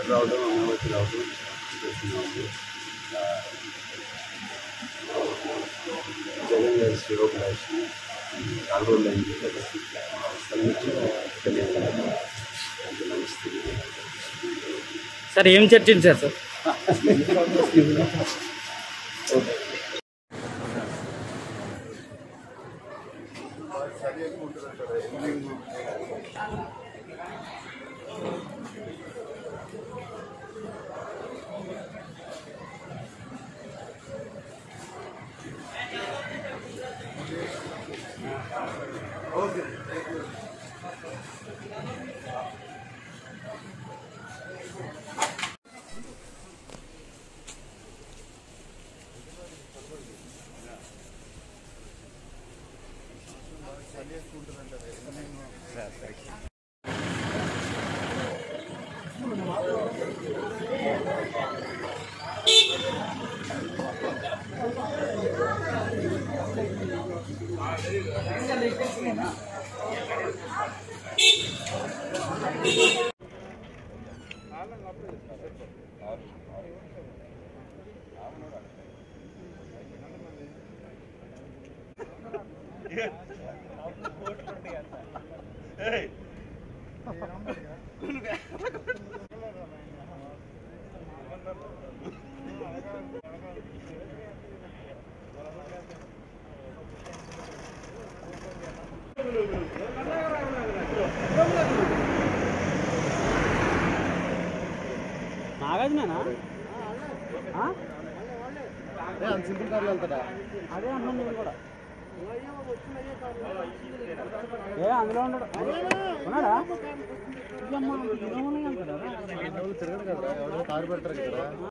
రావడం అమరావతి రావడం చేస్తున్నాము. జగన్ గారి శ్రీలోకరాశి 4 రోజులు అయింది కాబట్టి నమస్తే సార్. ఏం చర్చించారు సార్? నాగార్జునేనా? సింపుల్ కార్లు వెళ్తాడా? అదే అన్నాను నేను కూడా. అందులో ఉన్నాడు. ఉన్నాడా? తిరగదు కదా, ఎవరైనా కారు పెడతారు కదా.